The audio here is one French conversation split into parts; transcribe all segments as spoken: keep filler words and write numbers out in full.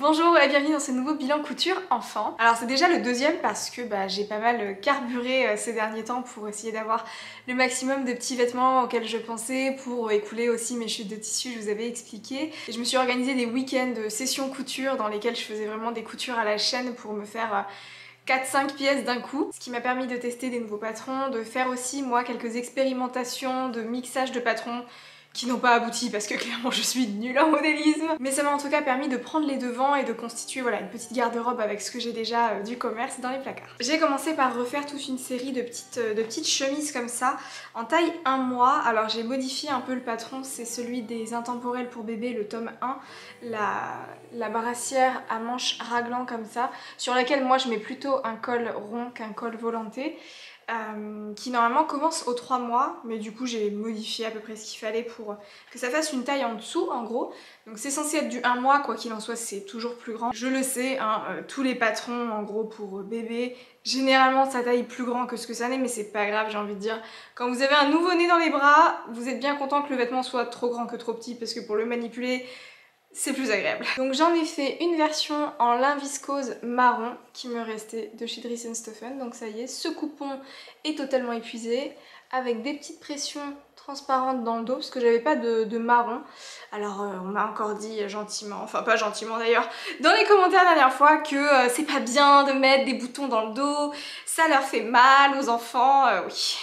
Bonjour et bienvenue dans ce nouveau bilan couture enfant. Alors c'est déjà le deuxième parce que bah, j'ai pas mal carburé euh, ces derniers temps pour essayer d'avoir le maximum de petits vêtements auxquels je pensais, pour écouler aussi mes chutes de tissu, je vous avais expliqué. Et je me suis organisé des week-ends de sessions couture dans lesquelles je faisais vraiment des coutures à la chaîne pour me faire... Euh, quatre cinq pièces d'un coup, ce qui m'a permis de tester des nouveaux patrons, de faire aussi moi quelques expérimentations de mixage de patrons qui n'ont pas abouti parce que clairement je suis nulle en modélisme, mais ça m'a en tout cas permis de prendre les devants et de constituer voilà, une petite garde-robe avec ce que j'ai déjà euh, du commerce dans les placards. J'ai commencé par refaire toute une série de petites, euh, de petites chemises comme ça en taille un mois. Alors j'ai modifié un peu le patron, c'est celui des intemporels pour bébé, le tome un, la, la brassière à manches raglant comme ça, sur laquelle moi je mets plutôt un col rond qu'un col volanté. Euh, qui normalement commence aux trois mois, mais du coup j'ai modifié à peu près ce qu'il fallait pour que ça fasse une taille en dessous en gros. Donc c'est censé être du un mois, quoi qu'il en soit c'est toujours plus grand. Je le sais, hein, euh, tous les patrons en gros pour bébé, généralement ça taille plus grand que ce que ça n'est, mais c'est pas grave, j'ai envie de dire. Quand vous avez un nouveau-né dans les bras, vous êtes bien content que le vêtement soit trop grand que trop petit, parce que pour le manipuler, c'est plus agréable. Donc j'en ai fait une version en lin viscose marron qui me restait de chez Dries and Stephen. Donc ça y est, ce coupon est totalement épuisé, avec des petites pressions transparentes dans le dos parce que j'avais pas de, de marron. Alors euh, on m'a encore dit gentiment, enfin pas gentiment d'ailleurs, dans les commentaires la dernière fois que euh, c'est pas bien de mettre des boutons dans le dos, ça leur fait mal aux enfants, euh, oui.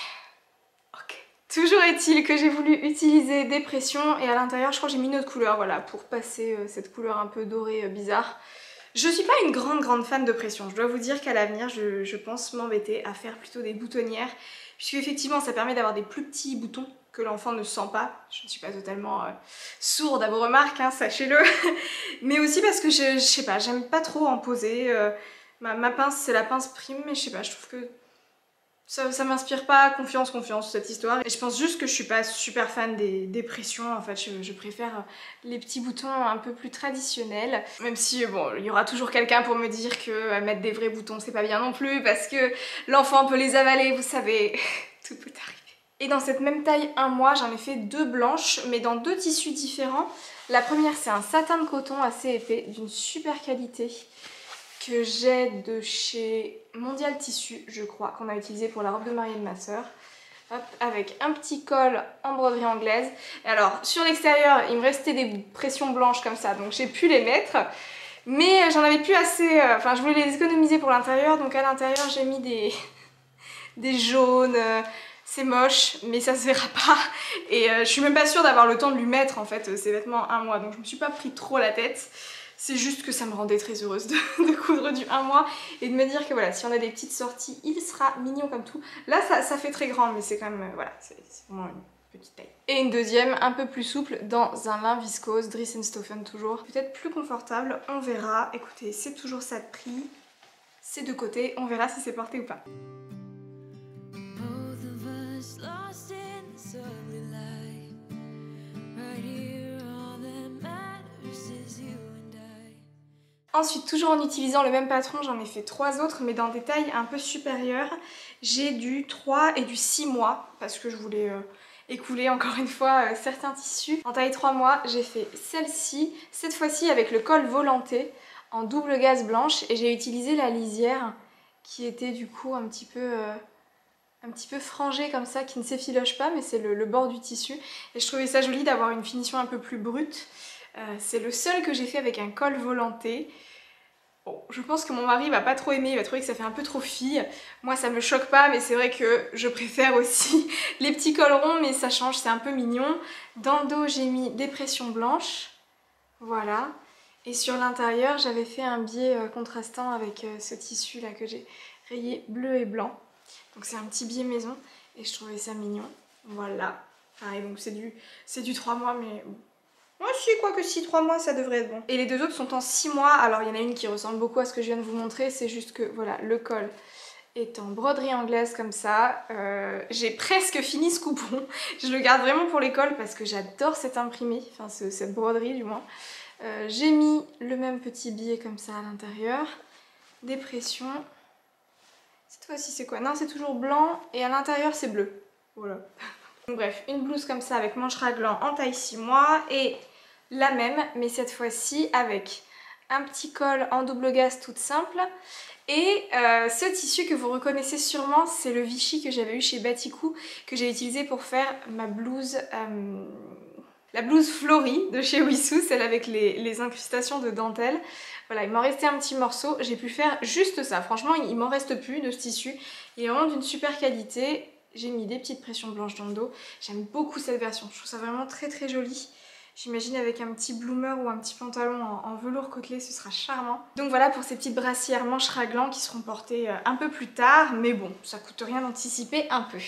Toujours est-il que j'ai voulu utiliser des pressions et à l'intérieur je crois que j'ai mis une autre couleur, voilà, pour passer euh, cette couleur un peu dorée euh, bizarre. Je suis pas une grande grande fan de pression, je dois vous dire qu'à l'avenir je, je pense m'embêter à faire plutôt des boutonnières, puisque effectivement ça permet d'avoir des plus petits boutons que l'enfant ne sent pas. Je ne suis pas totalement euh, sourde à vos remarques, hein, sachez-le, mais aussi parce que je, je sais pas, j'aime pas trop en poser. Euh, ma, ma pince c'est la pince prime, mais je sais pas, je trouve que Ça, ça m'inspire pas confiance, confiance cette histoire. Et je pense juste que je suis pas super fan des, des pressions. En fait, je, je préfère les petits boutons un peu plus traditionnels. Même si, bon, il y aura toujours quelqu'un pour me dire que euh, mettre des vrais boutons c'est pas bien non plus, parce que l'enfant peut les avaler, vous savez, tout peut arriver. Et dans cette même taille un mois, j'en ai fait deux blanches, mais dans deux tissus différents. La première, c'est un satin de coton assez épais, d'une super qualité, que j'ai de chez Mondial Tissu, je crois, qu'on a utilisé pour la robe de mariée de ma soeur. Hop, avec un petit col en broderie anglaise. Et alors, sur l'extérieur, il me restait des pressions blanches comme ça, donc j'ai pu les mettre. Mais j'en avais plus assez, euh, enfin je voulais les économiser pour l'intérieur, donc à l'intérieur j'ai mis des, des jaunes. Euh, c'est moche, mais ça se verra pas. Et euh, je suis même pas sûre d'avoir le temps de lui mettre en fait ces vêtements un mois, donc je me suis pas pris trop la tête. C'est juste que ça me rendait très heureuse de, de coudre du un mois et de me dire que voilà, si on a des petites sorties, il sera mignon comme tout. Là, ça, ça fait très grand, mais c'est quand même, euh, voilà, c'est vraiment une petite taille. Et une deuxième, un peu plus souple, dans un lin viscose, Dries and Stephen toujours. Peut-être plus confortable, on verra. Écoutez, c'est toujours ça de prix. C'est de côté, on verra si c'est porté ou pas. Ensuite, toujours en utilisant le même patron, j'en ai fait trois autres, mais dans des tailles un peu supérieures. J'ai du trois et du six mois, parce que je voulais euh, écouler encore une fois euh, certains tissus. En taille trois mois, j'ai fait celle-ci, cette fois-ci avec le col volanté, en double gaze blanche, et j'ai utilisé la lisière, qui était du coup un petit peu... Euh, un petit peu frangée comme ça, qui ne s'effiloche pas, mais c'est le, le bord du tissu. Et je trouvais ça joli d'avoir une finition un peu plus brute. Euh, c'est le seul que j'ai fait avec un col volanté. Bon, je pense que mon mari va pas trop aimer, il va trouver que ça fait un peu trop fille. Moi ça me choque pas, mais c'est vrai que je préfère aussi les petits cols ronds, mais ça change, c'est un peu mignon. Dans le dos j'ai mis des pressions blanches, voilà. Et sur l'intérieur j'avais fait un biais contrastant avec ce tissu là que j'ai rayé bleu et blanc. Donc c'est un petit biais maison et je trouvais ça mignon, voilà. Pareil, donc c'est du, c'est du trois mois, mais bon. Moi si, quoi que si, trois mois ça devrait être bon. Et les deux autres sont en six mois, alors il y en a une qui ressemble beaucoup à ce que je viens de vous montrer, c'est juste que voilà, le col est en broderie anglaise comme ça. Euh, j'ai presque fini ce coupon, je le garde vraiment pour les cols parce que j'adore cet imprimé, enfin ce, cette broderie du moins. Euh, j'ai mis le même petit billet comme ça à l'intérieur, des pressions. Cette fois-ci c'est quoi? Non, c'est toujours blanc et à l'intérieur c'est bleu, voilà. Bref, une blouse comme ça avec manches raglant en taille six mois et la même, mais cette fois-ci avec un petit col en double gaze toute simple. Et euh, ce tissu que vous reconnaissez sûrement, c'est le Vichy que j'avais eu chez Batikou, que j'ai utilisé pour faire ma blouse, euh, la blouse Flory de chez Wissous, celle avec les, les incrustations de dentelle. Voilà, il m'en restait un petit morceau, j'ai pu faire juste ça. Franchement, il, il m'en reste plus de ce tissu. Il est vraiment d'une super qualité. J'ai mis des petites pressions blanches dans le dos. J'aime beaucoup cette version, je trouve ça vraiment très très joli. J'imagine avec un petit bloomer ou un petit pantalon en, en velours côtelé, ce sera charmant. Donc voilà pour ces petites brassières manches raglan qui seront portées un peu plus tard. Mais bon, ça coûte rien d'anticiper un peu.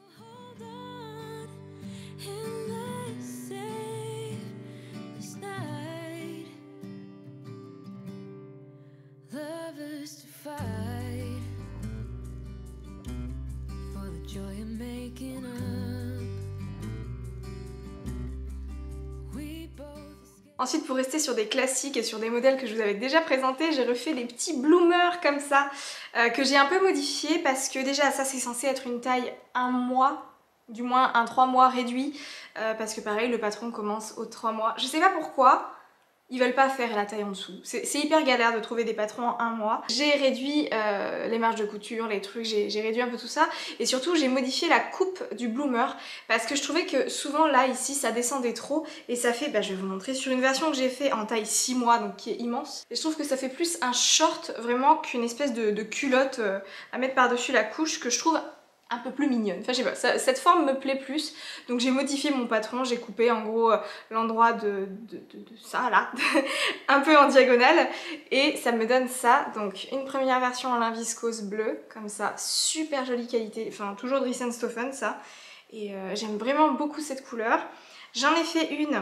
Ensuite, pour rester sur des classiques et sur des modèles que je vous avais déjà présentés, j'ai refait des petits bloomers comme ça, euh, que j'ai un peu modifiés parce que déjà ça c'est censé être une taille un mois, du moins un trois mois réduit, euh, parce que pareil le patron commence aux trois mois. Je sais pas pourquoi ils veulent pas faire la taille en dessous. C'est hyper galère de trouver des patrons en un mois. J'ai réduit euh, les marges de couture, les trucs, j'ai réduit un peu tout ça. Et surtout, j'ai modifié la coupe du bloomer parce que je trouvais que souvent là, ici, ça descendait trop. Et ça fait, bah, je vais vous montrer sur une version que j'ai fait en taille six mois, donc qui est immense. Et je trouve que ça fait plus un short vraiment qu'une espèce de, de culotte euh, à mettre par-dessus la couche que je trouve un peu plus mignonne. Enfin je sais pas, ça, cette forme me plaît plus. Donc j'ai modifié mon patron, j'ai coupé en gros euh, l'endroit de, de, de, de ça là, un peu en diagonale. Et ça me donne ça. Donc une première version en lin viscose bleu, comme ça, super jolie qualité. Enfin toujours Dries and Stoffen ça. Et euh, j'aime vraiment beaucoup cette couleur. J'en ai fait une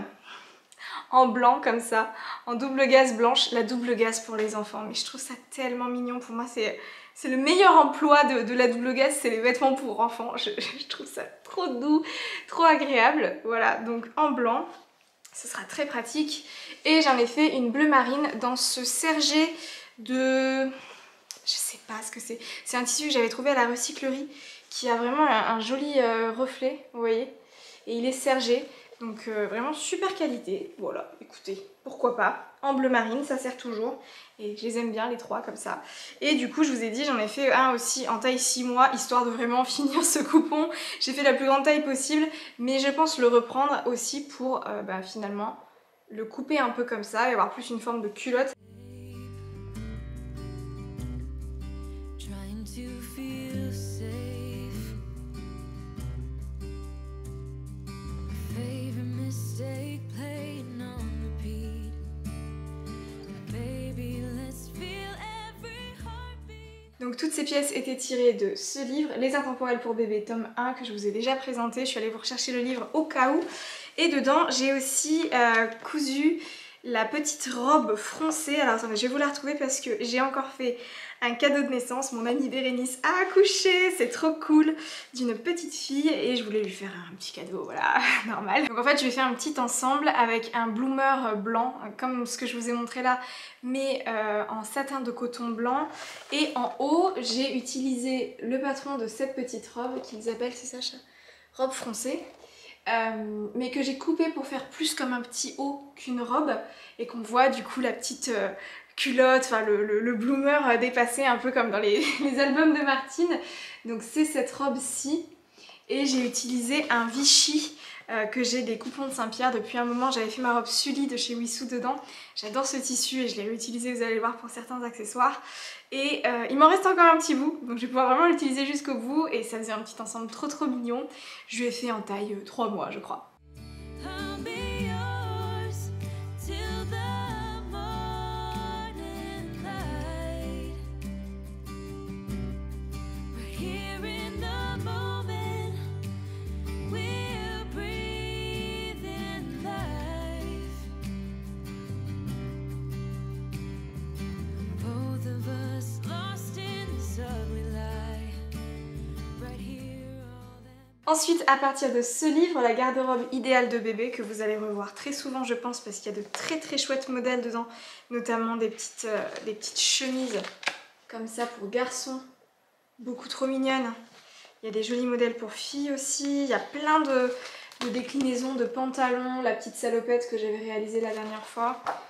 en blanc comme ça, en double gaze blanche, la double gaze pour les enfants. Mais je trouve ça tellement mignon, pour moi c'est... C'est le meilleur emploi de, de la double gaze, c'est les vêtements pour enfants. Je, je trouve ça trop doux, trop agréable. Voilà, donc en blanc, ce sera très pratique. Et j'en ai fait une bleu marine dans ce sergé de... Je sais pas ce que c'est. C'est un tissu que j'avais trouvé à la recyclerie qui a vraiment un, un joli euh, reflet, vous voyez. Et il est sergé, donc euh, vraiment super qualité. Voilà, écoutez, pourquoi pas. En bleu marine, ça sert toujours. Et je les aime bien les trois comme ça. Et du coup je vous ai dit j'en ai fait un aussi en taille six mois histoire de vraiment finir ce coupon. J'ai fait la plus grande taille possible mais je pense le reprendre aussi pour euh, bah, finalement le couper un peu comme ça et avoir plus une forme de culotte. Donc toutes ces pièces étaient tirées de ce livre, Les Intemporels pour bébé, tome un, que je vous ai déjà présenté. Je suis allée vous rechercher le livre au cas où. Et dedans, j'ai aussi euh, cousu la petite robe froncée. Alors attendez, je vais vous la retrouver parce que j'ai encore fait un cadeau de naissance. Mon amie Bérénice a accouché, c'est trop cool, d'une petite fille et je voulais lui faire un petit cadeau, voilà, normal. Donc en fait, je vais faire un petit ensemble avec un bloomer blanc, comme ce que je vous ai montré là, mais euh, en satin de coton blanc. Et en haut, j'ai utilisé le patron de cette petite robe qu'ils appellent, c'est ça, robe froncée. Euh, mais que j'ai coupé pour faire plus comme un petit haut qu'une robe et qu'on voit du coup la petite euh, culotte, enfin le, le, le bloomer dépassé un peu comme dans les, les albums de Martine. Donc c'est cette robe-ci et j'ai utilisé un Vichy euh, que j'ai des coupons de Saint-Pierre depuis un moment. J'avais fait ma robe Sully de chez Wissous dedans. J'adore ce tissu et je l'ai réutilisé, vous allez le voir, pour certains accessoires. Et euh, il m'en reste encore un petit bout, donc je vais pouvoir vraiment l'utiliser jusqu'au bout. Et ça faisait un petit ensemble trop trop mignon. Je lui ai fait en taille euh, trois mois je crois. Ensuite, à partir de ce livre, la garde-robe idéale de bébé, que vous allez revoir très souvent je pense parce qu'il y a de très très chouettes modèles dedans, notamment des petites, euh, des petites chemises comme ça pour garçons, beaucoup trop mignonnes. Il y a des jolis modèles pour filles aussi, il y a plein de, de déclinaisons de pantalons, la petite salopette que j'avais réalisée la dernière fois.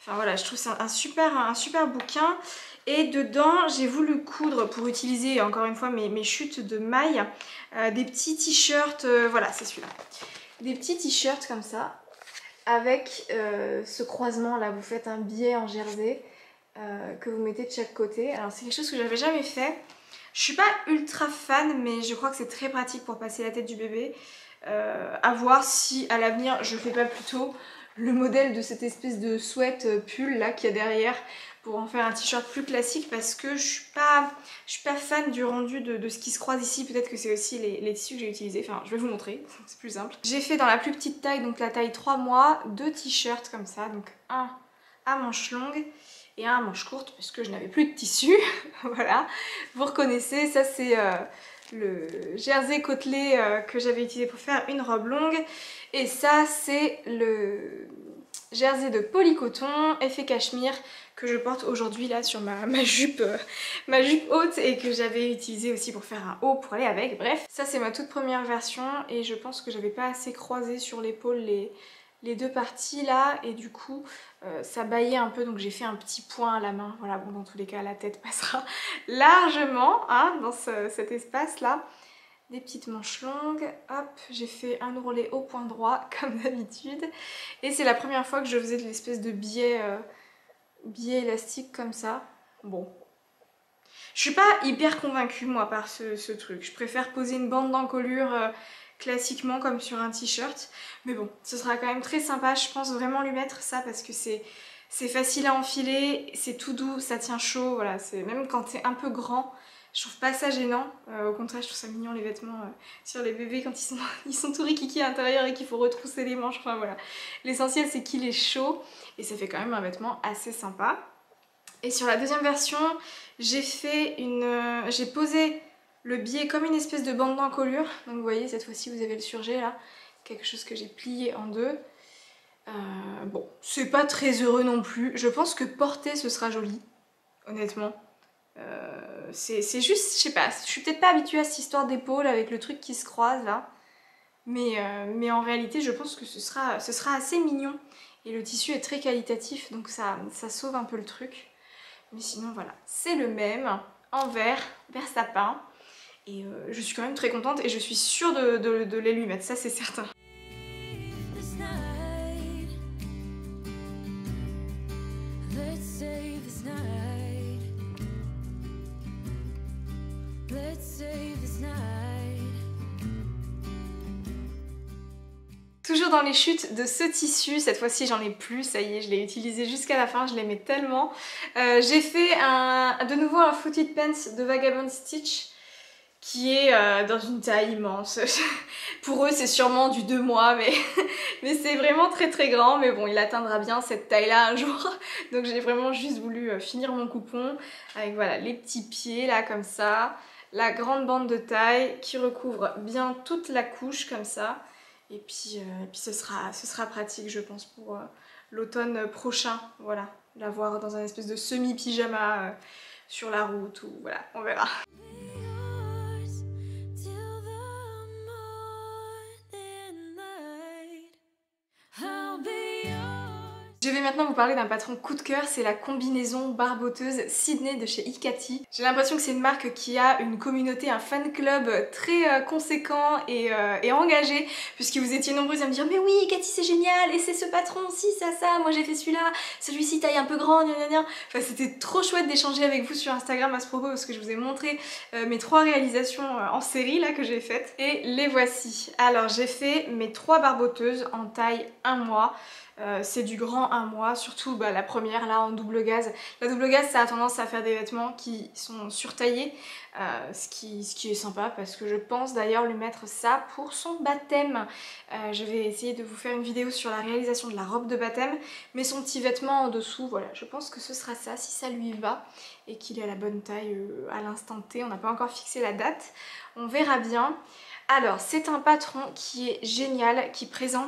Enfin voilà, je trouve c'est un super, un super bouquin. Et dedans, j'ai voulu coudre pour utiliser encore une fois mes, mes chutes de mailles, euh, des petits t-shirts, euh, voilà c'est celui-là. Des petits t-shirts comme ça, avec euh, ce croisement là, vous faites un biais en jersey euh, que vous mettez de chaque côté. Alors c'est quelque chose que j'avais jamais fait. Je suis pas ultra fan, mais je crois que c'est très pratique pour passer la tête du bébé. Euh, à voir si à l'avenir je fais pas plutôt le modèle de cette espèce de sweat pull là qu'il y a derrière pour en faire un t-shirt plus classique, parce que je suis pas, je suis pas fan du rendu de, de ce qui se croise ici. Peut-être que c'est aussi les, les tissus que j'ai utilisés, enfin je vais vous montrer, c'est plus simple. J'ai fait dans la plus petite taille, donc la taille trois mois, deux t-shirts comme ça, donc un à manches longues et un à manches courtes parce que je n'avais plus de tissu. Voilà, vous reconnaissez, ça c'est euh, le jersey côtelé euh, que j'avais utilisé pour faire une robe longue, et ça c'est le jersey de polycoton effet cachemire que je porte aujourd'hui là sur ma, ma jupe euh, ma jupe haute, et que j'avais utilisé aussi pour faire un haut pour aller avec. Bref, ça c'est ma toute première version, et je pense que j'avais pas assez croisé sur l'épaule les, les deux parties là, et du coup euh, ça baillait un peu, donc j'ai fait un petit point à la main. Voilà, bon dans tous les cas la tête passera largement hein, dans ce, cet espace là. Des petites manches longues, hop, j'ai fait un ourlet au point droit comme d'habitude, et c'est la première fois que je faisais de l'espèce de biais, euh, biais élastique comme ça. Bon, je suis pas hyper convaincue moi par ce, ce truc, je préfère poser une bande d'encolure euh, classiquement comme sur un t-shirt, mais bon, ce sera quand même très sympa. Je pense vraiment lui mettre ça parce que c'est c'est facile à enfiler, c'est tout doux, ça tient chaud, voilà, c'est même quand t'es un peu grand. Je trouve pas ça gênant, euh, au contraire je trouve ça mignon les vêtements euh, sur les bébés quand ils sont, ils sont tout rikiki à l'intérieur et qu'il faut retrousser les manches, enfin voilà. L'essentiel c'est qu'il est chaud et ça fait quand même un vêtement assez sympa. Et sur la deuxième version, j'ai fait une, euh, j'ai posé le biais comme une espèce de bande d'encolure. Donc vous voyez, cette fois-ci vous avez le surjet là, quelque chose que j'ai plié en deux. Euh, bon, c'est pas très heureux non plus, je pense que porter ce sera joli, honnêtement. Euh, c'est juste, je sais pas, je suis peut-être pas habituée à cette histoire d'épaule avec le truc qui se croise là, mais, euh, mais en réalité je pense que ce sera, ce sera assez mignon, et le tissu est très qualitatif, donc ça, ça sauve un peu le truc. Mais sinon voilà, c'est le même, en vert, vert sapin, et euh, je suis quand même très contente, et je suis sûre de, de, de les lui mettre, ça c'est certain. Toujours dans les chutes de ce tissu, cette fois-ci j'en ai plus, ça y est, je l'ai utilisé jusqu'à la fin, je l'aimais tellement. Euh, j'ai fait un, de nouveau un Footed Pants de Vagabond Stitch qui est euh, dans une taille immense. Pour eux c'est sûrement du deux mois, mais, mais c'est vraiment très très grand, mais bon il atteindra bien cette taille-là un jour. Donc j'ai vraiment juste voulu euh, finir mon coupon avec voilà les petits pieds là comme ça, la grande bande de taille qui recouvre bien toute la couche comme ça. Et puis, euh, et puis ce, sera, ce sera pratique je pense pour euh, l'automne prochain, voilà, l'avoir dans un espèce de semi-pyjama euh, sur la route, ou voilà, on verra. Je vais maintenant vous parler d'un patron coup de cœur, c'est la combinaison barboteuse Sydney de chez Ikati. J'ai l'impression que c'est une marque qui a une communauté, un fan club très euh, conséquent et, euh, et engagé, puisque vous étiez nombreuses à me dire mais oui Ikati c'est génial, et c'est ce patron, si ça ça, moi j'ai fait celui-là, celui-ci taille un peu grand, gna gna gna. Enfin c'était trop chouette d'échanger avec vous sur Instagram à ce propos, parce que je vous ai montré euh, mes trois réalisations euh, en série là que j'ai faites, et les voici. Alors j'ai fait mes trois barboteuses en taille un mois. Euh, c'est du grand un mois, surtout bah, la première là en double gaze. La double gaze ça a tendance à faire des vêtements qui sont surtaillés, euh, ce, qui, ce qui est sympa, parce que je pense d'ailleurs lui mettre ça pour son baptême. Euh, je vais essayer de vous faire une vidéo sur la réalisation de la robe de baptême, mais son petit vêtement en dessous, voilà, je pense que ce sera ça si ça lui va et qu'il est à la bonne taille euh, à l'instant T. On n'a pas encore fixé la date, on verra bien. Alors c'est un patron qui est génial, qui présente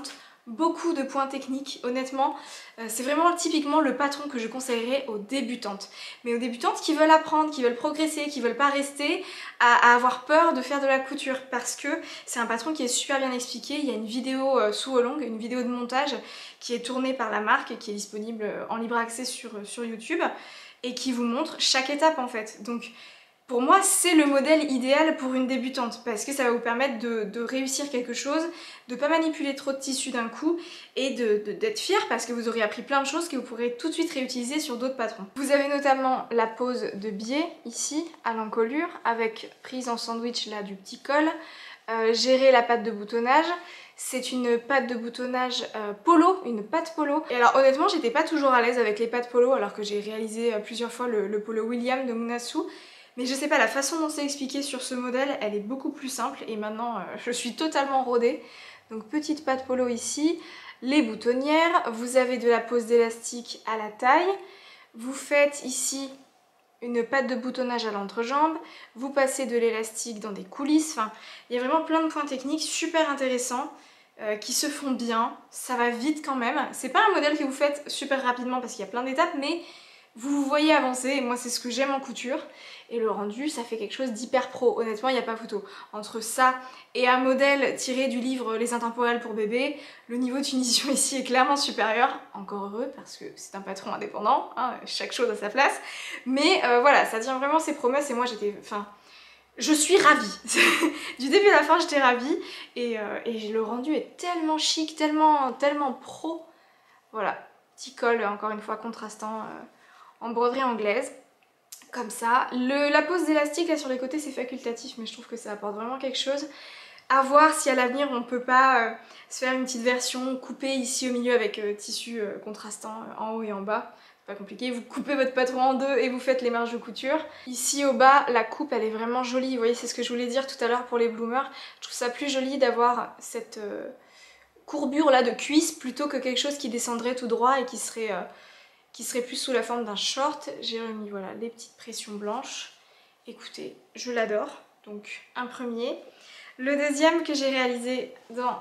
beaucoup de points techniques, honnêtement. Euh, c'est vraiment typiquement le patron que je conseillerais aux débutantes. Mais aux débutantes qui veulent apprendre, qui veulent progresser, qui veulent pas rester à, à avoir peur de faire de la couture. Parce que c'est un patron qui est super bien expliqué. Il y a une vidéo euh, sous Olong, une vidéo de montage qui est tournée par la marque et qui est disponible en libre accès sur, sur YouTube et qui vous montre chaque étape en fait. Donc pour moi, c'est le modèle idéal pour une débutante parce que ça va vous permettre de, de réussir quelque chose, de ne pas manipuler trop de tissu d'un coup et de, de, d'être fière parce que vous aurez appris plein de choses que vous pourrez tout de suite réutiliser sur d'autres patrons. Vous avez notamment la pose de biais ici à l'encolure avec prise en sandwich là du petit col, euh, gérer la patte de boutonnage. C'est une patte de boutonnage euh, polo, une patte polo. Et alors honnêtement, j'étais pas toujours à l'aise avec les pattes polo alors que j'ai réalisé euh, plusieurs fois le, le polo William de Munasu. Mais je sais pas, la façon dont c'est expliqué sur ce modèle, elle est beaucoup plus simple et maintenant euh, je suis totalement rodée. Donc petite patte polo ici, les boutonnières, vous avez de la pose d'élastique à la taille, vous faites ici une patte de boutonnage à l'entrejambe, vous passez de l'élastique dans des coulisses, enfin il y a vraiment plein de points techniques super intéressants euh, qui se font bien, ça va vite quand même. C'est pas un modèle que vous faites super rapidement parce qu'il y a plein d'étapes, mais vous vous voyez avancer et moi c'est ce que j'aime en couture. Et le rendu, ça fait quelque chose d'hyper pro. Honnêtement, il n'y a pas photo. Entre ça et un modèle tiré du livre Les Intemporels pour bébé, le niveau de finition ici est clairement supérieur. Encore heureux, parce que c'est un patron indépendant, hein, chaque chose à sa place. Mais euh, voilà, ça tient vraiment ses promesses et moi j'étais... Enfin, je suis ravie. Du début à la fin, j'étais ravie. Et, euh, et le rendu est tellement chic, tellement, tellement pro. Voilà, petit col, encore une fois, contrastant euh, en broderie anglaise. Comme ça. Le, la pose d'élastique là sur les côtés c'est facultatif mais je trouve que ça apporte vraiment quelque chose. À voir si à l'avenir on peut pas euh, se faire une petite version coupée ici au milieu avec euh, tissu euh, contrastant euh, en haut et en bas. C'est pas compliqué, vous coupez votre patron en deux et vous faites les marges de couture. Ici au bas la coupe elle est vraiment jolie, vous voyez c'est ce que je voulais dire tout à l'heure pour les bloomers. Je trouve ça plus joli d'avoir cette euh, courbure là de cuisse plutôt que quelque chose qui descendrait tout droit et qui serait... Euh, qui serait plus sous la forme d'un short. J'ai remis voilà les petites pressions blanches. Écoutez, je l'adore. Donc un premier. Le deuxième que j'ai réalisé dans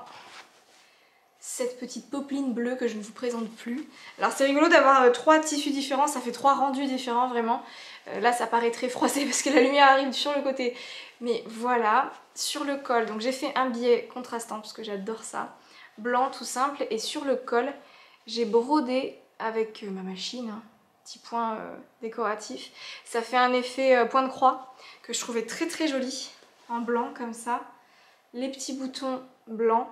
cette petite popeline bleue que je ne vous présente plus. Alors c'est rigolo d'avoir euh, trois tissus différents, ça fait trois rendus différents vraiment. Euh, là ça paraît très froissé parce que la lumière arrive sur le côté. Mais voilà, sur le col, donc j'ai fait un biais contrastant parce que j'adore ça. Blanc tout simple et sur le col, j'ai brodé avec ma machine, hein, petit point euh, décoratif. Ça fait un effet euh, point de croix que je trouvais très très joli, en blanc comme ça. Les petits boutons blancs.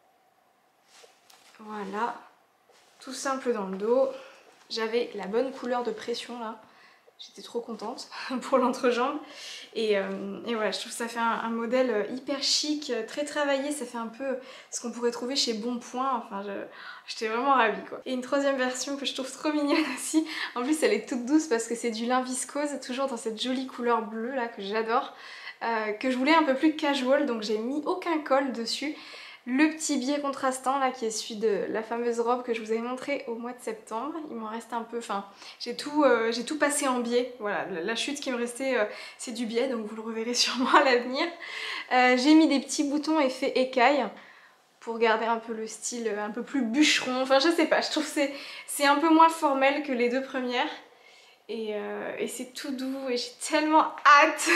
Voilà, tout simple dans le dos. J'avais la bonne couleur de pression là. J'étais trop contente pour l'entrejambe. Et, euh, et voilà, je trouve que ça fait un, un modèle hyper chic, très travaillé. Ça fait un peu ce qu'on pourrait trouver chez Bonpoint. Enfin, j'étais vraiment ravie quoi. Et une troisième version que je trouve trop mignonne aussi. En plus, elle est toute douce parce que c'est du lin viscose, toujours dans cette jolie couleur bleue là que j'adore. Euh, que je voulais un peu plus casual, donc j'ai mis aucun col dessus. Le petit biais contrastant là qui est celui de la fameuse robe que je vous avais montré au mois de septembre. Il m'en reste un peu, enfin j'ai tout, euh, j'ai tout passé en biais. Voilà, la chute qui me restait euh, c'est du biais donc vous le reverrez sûrement à l'avenir. Euh, j'ai mis des petits boutons effet écaille pour garder un peu le style un peu plus bûcheron. Enfin je sais pas, je trouve que c'est un peu moins formel que les deux premières. Et, euh, et c'est tout doux et j'ai tellement hâte.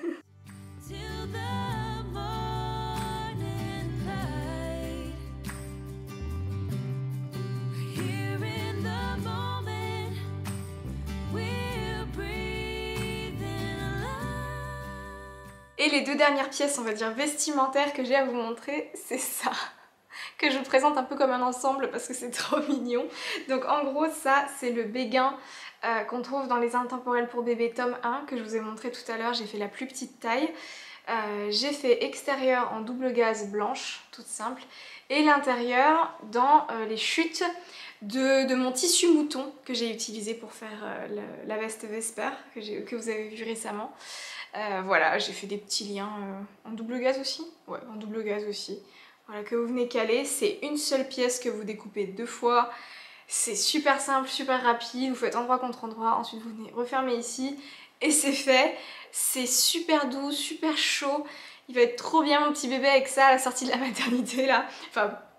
Et les deux dernières pièces, on va dire vestimentaires que j'ai à vous montrer, c'est ça. Que je vous présente un peu comme un ensemble parce que c'est trop mignon. Donc en gros, ça, c'est le béguin euh, qu'on trouve dans les Intemporels pour bébé tome un que je vous ai montré tout à l'heure. J'ai fait la plus petite taille. Euh, j'ai fait extérieur en double gaze blanche, toute simple. Et l'intérieur dans euh, les chutes de, de mon tissu mouton que j'ai utilisé pour faire euh, le, la veste Vesper que, que vous avez vu récemment. Euh, voilà, j'ai fait des petits liens euh, en double gaze aussi. Ouais, en double gaze aussi. Voilà, que vous venez caler. C'est une seule pièce que vous découpez deux fois. C'est super simple, super rapide. Vous faites endroit contre endroit. Ensuite, vous venez refermer ici. Et c'est fait. C'est super doux, super chaud. Il va être trop bien mon petit bébé avec ça à la sortie de la maternité là. Enfin, pas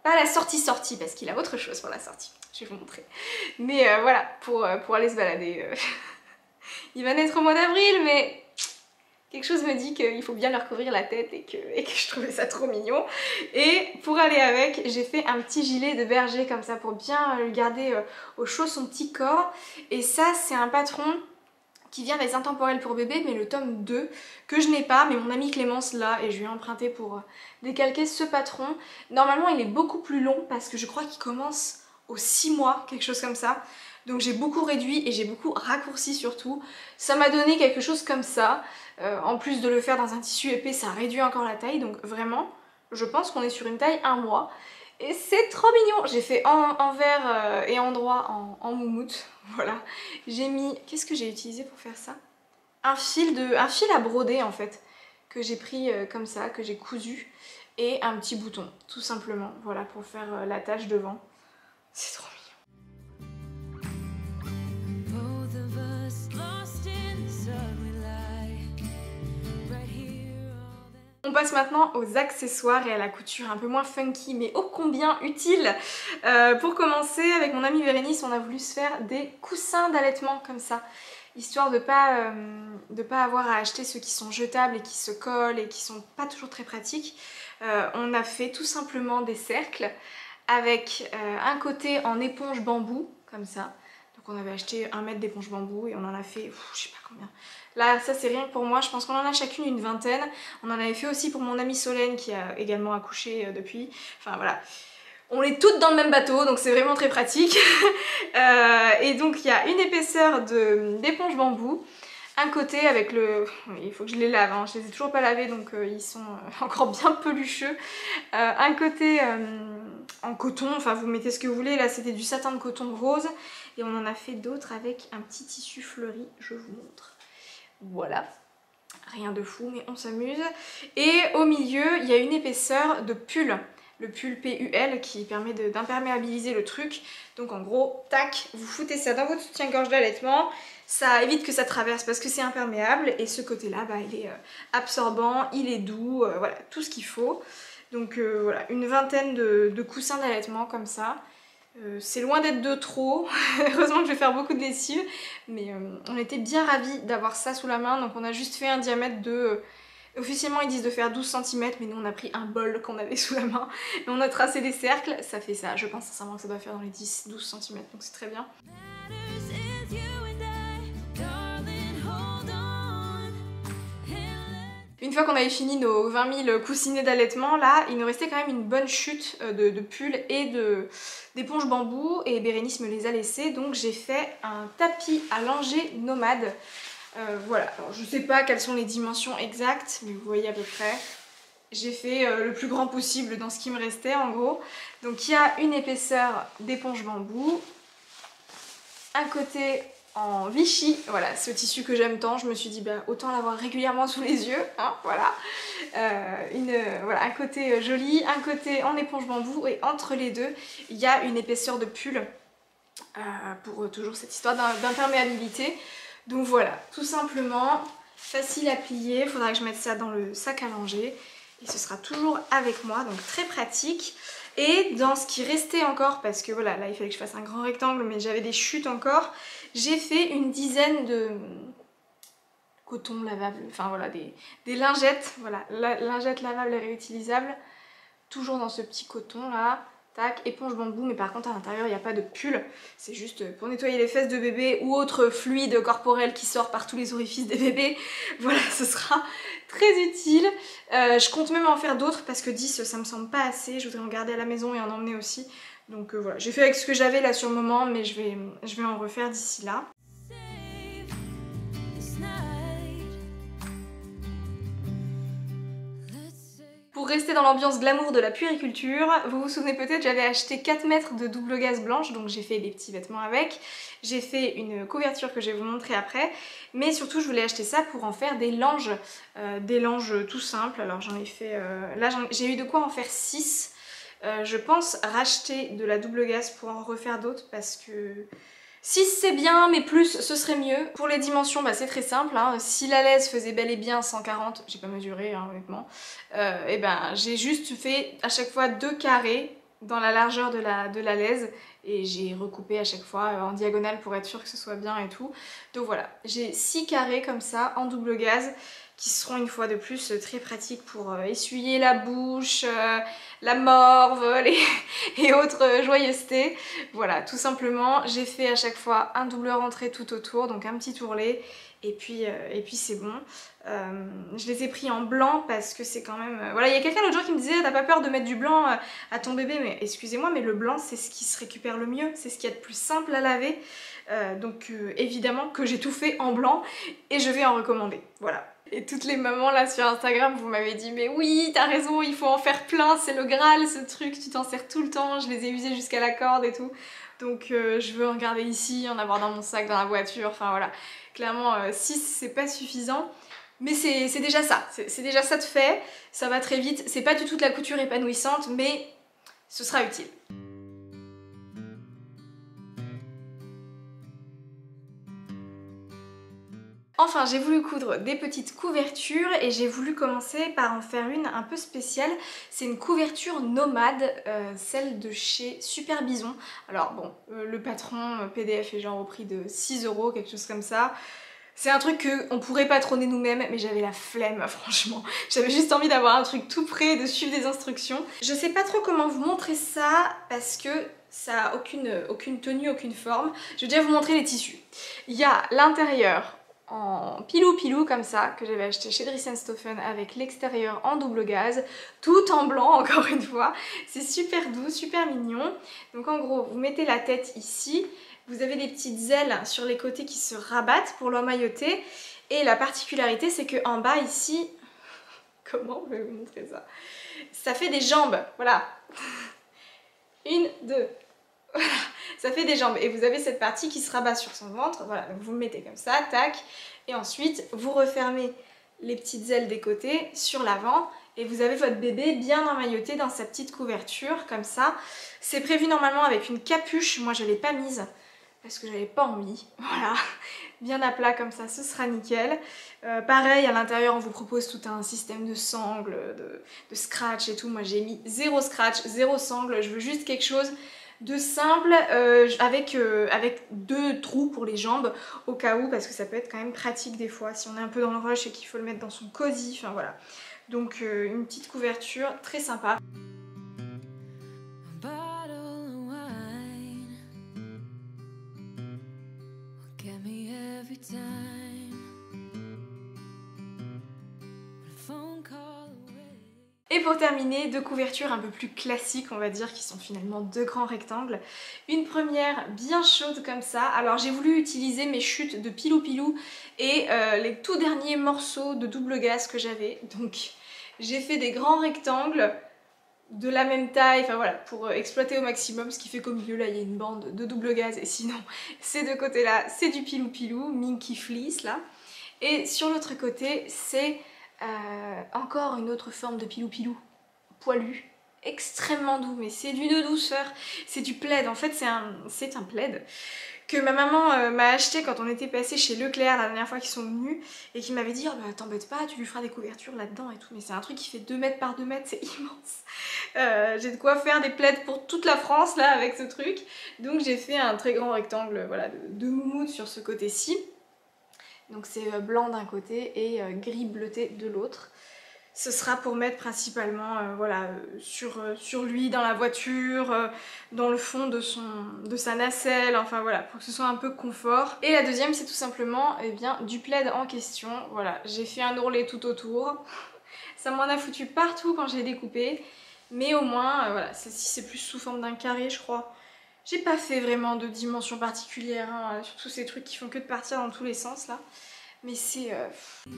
Pas la sortie sortie parce qu'il a autre chose pour la sortie, je vais vous montrer. Mais euh, voilà, pour, euh, pour aller se balader. Euh... il va naître au mois d'avril mais... quelque chose me dit qu'il faut bien leur couvrir la tête et que, et que je trouvais ça trop mignon. Et pour aller avec, j'ai fait un petit gilet de berger comme ça pour bien le garder au chaud son petit corps. Et ça, c'est un patron qui vient des Intemporels pour bébé, mais le tome deux, que je n'ai pas, mais mon amie Clémence l'a et je lui ai emprunté pour décalquer ce patron. Normalement, il est beaucoup plus long parce que je crois qu'il commence aux six mois, quelque chose comme ça. Donc j'ai beaucoup réduit et j'ai beaucoup raccourci surtout. Ça m'a donné quelque chose comme ça. Euh, en plus de le faire dans un tissu épais, ça réduit encore la taille. Donc vraiment, je pense qu'on est sur une taille un mois. Et c'est trop mignon. J'ai fait en, en vert euh, et en droit en, en moumoute. Voilà. J'ai mis... qu'est-ce que j'ai utilisé pour faire ça? Un fil, de, un fil à broder en fait. Que j'ai pris euh, comme ça, que j'ai cousu. Et un petit bouton, tout simplement. Voilà, pour faire euh, la tache devant. C'est trop mignon. On passe maintenant aux accessoires et à la couture un peu moins funky mais ô combien utile. Euh, pour commencer, avec mon amie Bérénice, on a voulu se faire des coussins d'allaitement comme ça, histoire de pas, euh, de pas avoir à acheter ceux qui sont jetables et qui se collent et qui sont pas toujours très pratiques. Euh, on a fait tout simplement des cercles avec euh, un côté en éponge bambou comme ça. Donc on avait acheté un mètre d'éponge bambou et on en a fait, pff, je sais pas combien. Là, ça c'est rien que pour moi, je pense qu'on en a chacune une vingtaine. On en avait fait aussi pour mon amie Solène qui a également accouché euh, depuis. Enfin voilà, on est toutes dans le même bateau, donc c'est vraiment très pratique. euh, et donc il y a une épaisseur d'éponge bambou. Un côté avec le... oui, il faut que je les lave, hein. Je les ai toujours pas lavés donc euh, ils sont euh, encore bien pelucheux. Euh, un côté euh, en coton, enfin vous mettez ce que vous voulez, là c'était du satin de coton rose. Et on en a fait d'autres avec un petit tissu fleuri, je vous montre. Voilà, rien de fou mais on s'amuse. Et au milieu il y a une épaisseur de pull, le pull P U L qui permet d'imperméabiliser le truc. Donc en gros, tac, vous foutez ça dans votre soutien-gorge d'allaitement, ça évite que ça traverse parce que c'est imperméable. Et ce côté-là, bah, il est euh, absorbant, il est doux, euh, voilà, tout ce qu'il faut. Donc euh, voilà, une vingtaine de, de coussins d'allaitement comme ça. Euh, c'est loin d'être de trop, heureusement que je vais faire beaucoup de lessive, mais euh, on était bien ravis d'avoir ça sous la main. Donc on a juste fait un diamètre de... Euh, officiellement ils disent de faire douze centimètres, mais nous on a pris un bol qu'on avait sous la main et on a tracé des cercles, ça fait ça. Je pense sincèrement que ça doit faire dans les dix douze centimètres, donc c'est très bien. Une fois qu'on avait fini nos vingt mille coussinets d'allaitement, là, il nous restait quand même une bonne chute de, de pull et d'éponge bambou, et Bérénice me les a laissés, donc j'ai fait un tapis à langer nomade. Euh, voilà, alors je sais pas quelles sont les dimensions exactes, mais vous voyez à peu près. J'ai fait euh, le plus grand possible dans ce qui me restait en gros. Donc il y a une épaisseur d'éponge bambou, un côté en Vichy, voilà, ce tissu que j'aime tant, je me suis dit bah, autant l'avoir régulièrement sous les yeux, hein, voilà. Euh, une, voilà, un côté joli, un côté en éponge bambou, et entre les deux, il y a une épaisseur de pull, euh, pour toujours cette histoire d'imperméabilité. Donc voilà, tout simplement, facile à plier, il faudra que je mette ça dans le sac à langer, et ce sera toujours avec moi, donc très pratique. Et dans ce qui restait encore, parce que voilà, là il fallait que je fasse un grand rectangle, mais j'avais des chutes encore, j'ai fait une dizaine de coton lavable, enfin voilà, des, des lingettes, voilà, la, lingettes lavables et réutilisables, toujours dans ce petit coton là, tac, éponge bambou, mais par contre à l'intérieur il n'y a pas de pull, c'est juste pour nettoyer les fesses de bébé ou autre fluide corporel qui sort par tous les orifices des bébés. Voilà, ce sera très utile. Euh, je compte même en faire d'autres parce que dix ça me semble pas assez, je voudrais en garder à la maison et en emmener aussi. Donc euh, voilà, j'ai fait avec ce que j'avais là sur le moment, mais je vais, je vais en refaire d'ici là. Pour rester dans l'ambiance glamour de la puériculture, vous vous souvenez peut-être, j'avais acheté quatre mètres de double gaze blanche, donc j'ai fait des petits vêtements avec. J'ai fait une couverture que je vais vous montrer après, mais surtout je voulais acheter ça pour en faire des langes, euh, des langes tout simples. Alors j'en ai fait, euh, là j'ai eu de quoi en faire six. Euh, je pense racheter de la double gaze pour en refaire d'autres parce que six c'est bien, mais plus ce serait mieux. Pour les dimensions, bah, c'est très simple, hein. Si la laisse faisait bel et bien cent quarante, j'ai pas mesuré hein, honnêtement, euh, et ben j'ai juste fait à chaque fois deux carrés dans la largeur de la, de la laise et j'ai recoupé à chaque fois en diagonale pour être sûre que ce soit bien et tout. Donc voilà, j'ai six carrés comme ça en double gaze qui seront une fois de plus très pratiques pour essuyer la bouche, euh, la morve les... et autres joyeusetés. Voilà, tout simplement, j'ai fait à chaque fois un double rentré tout autour, donc un petit ourlet, et puis, euh, et puis c'est bon. Euh, je les ai pris en blanc parce que c'est quand même... Euh, voilà, il y a quelqu'un l'autre jour qui me disait t'as pas peur de mettre du blanc euh, à ton bébé, mais excusez-moi, mais le blanc c'est ce qui se récupère le mieux, c'est ce qui est le plus simple à laver. Euh, donc euh, évidemment que j'ai tout fait en blanc et je vais en recommander, voilà. Et toutes les mamans là sur Instagram, vous m'avez dit mais oui, t'as raison, il faut en faire plein, c'est le Graal ce truc, tu t'en sers tout le temps, je les ai usés jusqu'à la corde et tout. Donc euh, je veux en garder ici, en avoir dans mon sac, dans la voiture, enfin voilà. Clairement euh, six c'est pas suffisant, mais c'est déjà ça, c'est déjà ça de fait, ça va très vite, c'est pas du tout de la couture épanouissante, mais ce sera utile. Enfin, j'ai voulu coudre des petites couvertures et j'ai voulu commencer par en faire une un peu spéciale. C'est une couverture nomade, euh, celle de chez Super Bison. Alors bon, euh, le patron euh, P D F est genre au prix de six euros, quelque chose comme ça. C'est un truc qu'on pourrait patronner nous-mêmes, mais j'avais la flemme, franchement. J'avais juste envie d'avoir un truc tout prêt, de suivre des instructions. Je sais pas trop comment vous montrer ça, parce que ça a aucune, aucune tenue, aucune forme. Je vais déjà vous montrer les tissus. Il y a l'intérieur en pilou pilou comme ça, que j'avais acheté chez Dries and Stoffen, avec l'extérieur en double gaze, tout en blanc encore une fois. C'est super doux, super mignon. Donc en gros, vous mettez la tête ici, vous avez des petites ailes sur les côtés qui se rabattent pour l'emmailloter, et la particularité c'est que en bas ici, comment je vais vous montrer ça, ça fait des jambes, voilà. Une, deux, voilà. Ça fait des jambes et vous avez cette partie qui se rabat sur son ventre, voilà, donc vous le mettez comme ça, tac, et ensuite vous refermez les petites ailes des côtés sur l'avant et vous avez votre bébé bien emmailloté dans sa petite couverture, comme ça. C'est prévu normalement avec une capuche, moi je l'ai pas mise parce que j'avais pas envie, voilà, bien à plat comme ça, ce sera nickel. Euh, pareil, à l'intérieur on vous propose tout un système de sangles, de, de scratch et tout, moi j'ai mis zéro scratch, zéro sangle, je veux juste quelque chose de simple, euh, avec, euh, avec deux trous pour les jambes au cas où, parce que ça peut être quand même pratique des fois si on est un peu dans le rush et qu'il faut le mettre dans son cosy, enfin voilà. Donc euh, une petite couverture très sympa. Et pour terminer, deux couvertures un peu plus classiques, on va dire, qui sont finalement deux grands rectangles. Une première bien chaude comme ça. Alors j'ai voulu utiliser mes chutes de pilou pilou et euh, les tout derniers morceaux de double gaze que j'avais. Donc j'ai fait des grands rectangles de la même taille, enfin voilà, pour exploiter au maximum, ce qui fait qu'au milieu là il y a une bande de double gaze et sinon ces deux côtés là c'est du pilou pilou, Minky Fleece là. Et sur l'autre côté c'est Euh, encore une autre forme de pilou pilou poilu, extrêmement doux, mais c'est d'une douceur, c'est du plaid, en fait c'est un, c'est un plaid que ma maman euh, m'a acheté quand on était passé chez Leclerc la dernière fois qu'ils sont venus et qui m'avait dit oh, bah, t'embête pas, tu lui feras des couvertures là-dedans et tout, mais c'est un truc qui fait deux mètres par deux mètres, c'est immense. Euh, j'ai de quoi faire des plaids pour toute la France là avec ce truc, donc j'ai fait un très grand rectangle voilà, de, de moumoute sur ce côté-ci. Donc c'est blanc d'un côté et gris bleuté de l'autre. Ce sera pour mettre principalement euh, voilà, sur, euh, sur lui, dans la voiture, euh, dans le fond de, son, de sa nacelle, enfin voilà, pour que ce soit un peu confort. Et la deuxième c'est tout simplement eh bien, du plaid en question. Voilà, j'ai fait un ourlet tout autour. Ça m'en a foutu partout quand j'ai découpé. Mais au moins, euh, voilà, celle-ci c'est plus sous forme d'un carré je crois. J'ai pas fait vraiment de dimension particulière, hein, surtout ces trucs qui font que de partir dans tous les sens là. Mais c'est... Euh...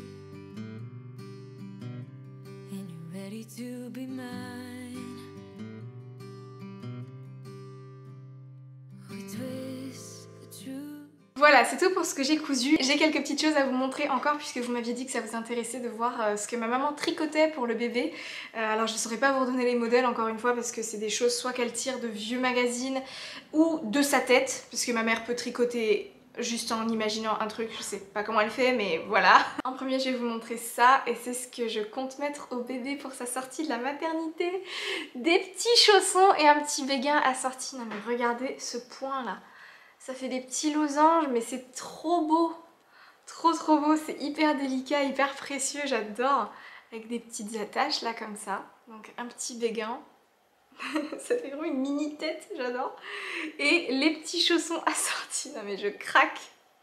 Voilà, c'est tout pour ce que j'ai cousu. J'ai quelques petites choses à vous montrer encore puisque vous m'aviez dit que ça vous intéressait de voir euh, ce que ma maman tricotait pour le bébé. Euh, alors je ne saurais pas vous redonner les modèles encore une fois parce que c'est des choses soit qu'elle tire de vieux magazines ou de sa tête, puisque ma mère peut tricoter juste en imaginant un truc, je sais pas comment elle fait mais voilà. En premier je vais vous montrer ça et c'est ce que je compte mettre au bébé pour sa sortie de la maternité. Des petits chaussons et un petit béguin assorti. Non mais regardez ce point là, ça fait des petits losanges mais c'est trop beau. Trop trop beau, c'est hyper délicat, hyper précieux, j'adore. Avec des petites attaches là comme ça. Donc un petit béguin. Ça fait vraiment une mini tête, j'adore. Et les petits chaussons assortis, non mais je craque.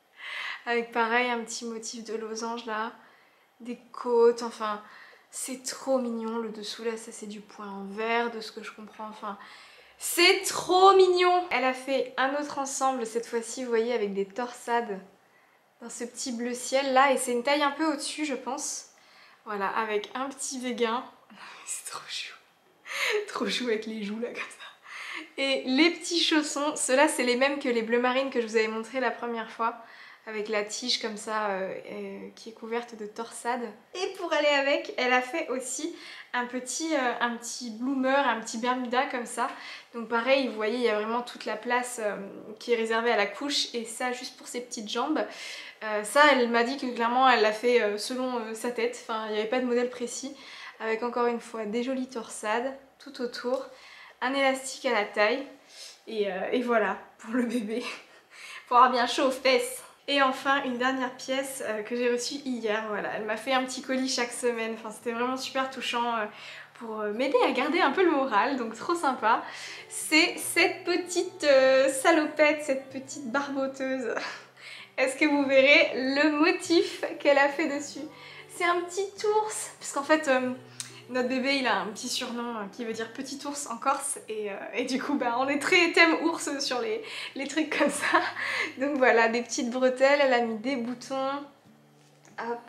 Avec pareil un petit motif de losange là, des côtes, enfin c'est trop mignon. Le dessous là, ça c'est du point en verre de ce que je comprends, enfin c'est trop mignon. Elle a fait un autre ensemble cette fois-ci, vous voyez, avec des torsades dans ce petit bleu ciel là, et c'est une taille un peu au-dessus je pense. Voilà, avec un petit béguin. C'est trop chou. Trop chou avec les joues là comme ça. Et les petits chaussons, ceux-là c'est les mêmes que les bleus marines que je vous avais montré la première fois, avec la tige comme ça euh, euh, qui est couverte de torsades. Et pour aller avec, elle a fait aussi un petit, euh, un petit bloomer, un petit bermuda comme ça. Donc pareil, vous voyez, il y a vraiment toute la place euh, qui est réservée à la couche, et ça juste pour ses petites jambes. Euh, ça, elle m'a dit que clairement elle l'a fait euh, selon euh, sa tête, enfin il n'y avait pas de modèle précis. Avec encore une fois des jolies torsades tout autour, un élastique à la taille, et, euh, et voilà pour le bébé, pour avoir bien chaud aux fesses. Et enfin une dernière pièce euh, que j'ai reçue hier, voilà, elle m'a fait un petit colis chaque semaine, enfin c'était vraiment super touchant euh, pour euh, m'aider à garder un peu le moral, donc trop sympa. C'est cette petite euh, salopette, cette petite barboteuse. Est-ce que vous verrez le motif qu'elle a fait dessus? C'est un petit ours, puisqu'en fait euh, notre bébé il a un petit surnom euh, qui veut dire petit ours en Corse, et, euh, et du coup bah, on est très thème ours sur les, les trucs comme ça. Donc voilà, des petites bretelles, elle a mis des boutons, hop.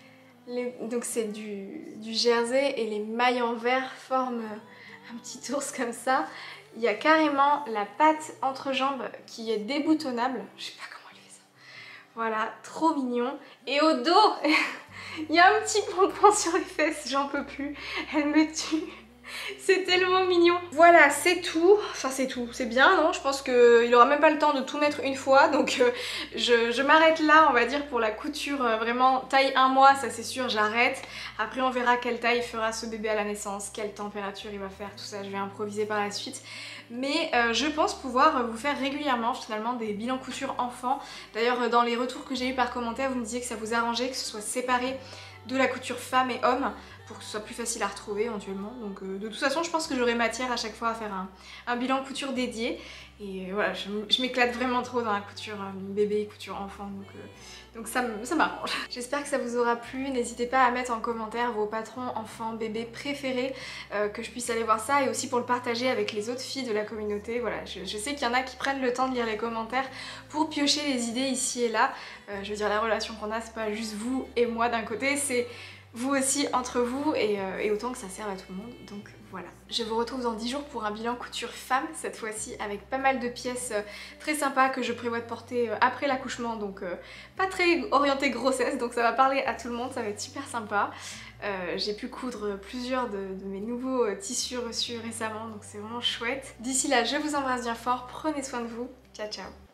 Les, donc c'est du, du jersey, et les mailles en verre forment un petit ours comme ça. Il y a carrément la patte entre jambes qui est déboutonnable, je sais pas comment elle fait ça. Voilà, trop mignon. Et au dos, il y a un petit pompon sur les fesses, j'en peux plus, elle me tue. C'est tellement mignon. Voilà, c'est tout. Enfin, c'est tout. C'est bien, non? Je pense qu'il aura même pas le temps de tout mettre une fois. Donc, euh, je, je m'arrête là, on va dire, pour la couture. Euh, vraiment, taille un mois, ça c'est sûr, j'arrête. Après, on verra quelle taille fera ce bébé à la naissance, quelle température il va faire, tout ça. Je vais improviser par la suite. Mais euh, je pense pouvoir vous faire régulièrement, finalement, des bilans couture enfants. D'ailleurs, dans les retours que j'ai eu par commentaire, vous me disiez que ça vous arrangeait, que ce soit séparé de la couture femme et homme, pour que ce soit plus facile à retrouver éventuellement. Donc euh, de toute façon je pense que j'aurai matière à chaque fois à faire un, un bilan couture dédié. Et voilà, je, je m'éclate vraiment trop dans la couture euh, bébé, couture enfant, donc, euh, donc ça m'arrange. J'espère que ça vous aura plu. N'hésitez pas à mettre en commentaire vos patrons enfants bébés préférés, euh, que je puisse aller voir ça, et aussi pour le partager avec les autres filles de la communauté. Voilà, je, je sais qu'il y en a qui prennent le temps de lire les commentaires pour piocher les idées ici et là. Euh, je veux dire, la relation qu'on a, c'est pas juste vous et moi d'un côté, c'est vous aussi entre vous, et, euh, et autant que ça serve à tout le monde, donc voilà. Je vous retrouve dans dix jours pour un bilan couture femme, cette fois-ci avec pas mal de pièces euh, très sympas que je prévois de porter euh, après l'accouchement, donc euh, pas très orienté grossesse, donc ça va parler à tout le monde, ça va être super sympa. Euh, j'ai pu coudre plusieurs de, de mes nouveaux euh, tissus reçus récemment, donc c'est vraiment chouette. D'ici là, je vous embrasse bien fort, prenez soin de vous, ciao ciao.